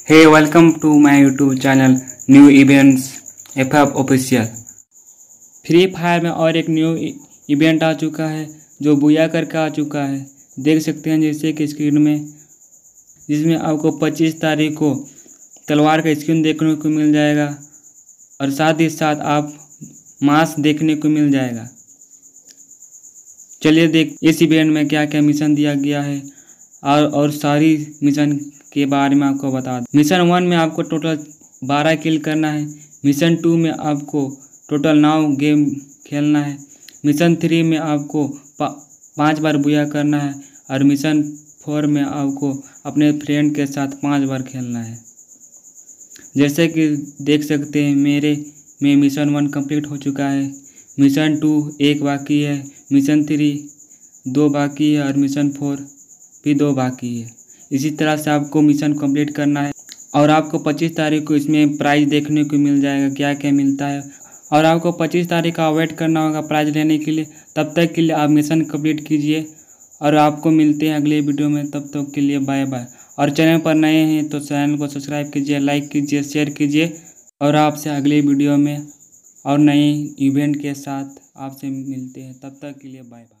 Hey, welcome to my YouTube channel New Events FF Official। Free fire में और एक new event आ चुका है जो बुया करके आ चुका है। देख सकते हैं जैसे कि स्क्रीन में, जिसमें आपको 25 तारीख को तलवार का स्किन देखने को मिल जाएगा और साथ ही साथ आप मास्क देखने को मिल जाएगा। चलिए देख इस इवेंट में क्या क्या मिशन दिया गया है और सारी मिशन के बारे में आपको बता दूं। मिशन 1 में आपको टोटल 12 किल करना है। मिशन 2 में आपको टोटल 9 गेम खेलना है। मिशन 3 में आपको 5 बार बुया करना है और मिशन 4 में आपको अपने फ्रेंड के साथ 5 बार खेलना है। जैसे कि देख सकते हैं मेरे में मिशन 1 कंप्लीट हो चुका है, मिशन 2 1 बाकी है, मिशन 3 2 बाकी है और मिशन 4 भी 2 बाकी है। इसी तरह से आपको मिशन कंप्लीट करना है और आपको 25 तारीख को इसमें प्राइज़ देखने को मिल जाएगा क्या क्या मिलता है। और आपको 25 तारीख का वेट करना होगा प्राइज़ लेने के लिए। तब तक के लिए आप मिशन कंप्लीट कीजिए और आपको मिलते हैं अगले वीडियो में। तब तक के लिए बाय बाय। और चैनल पर नए हैं तो चैनल को सब्सक्राइब कीजिए, लाइक कीजिए, शेयर कीजिए और आपसे अगले वीडियो में और नए इवेंट के साथ आपसे मिलते हैं। तब तक के लिए बाय बाय।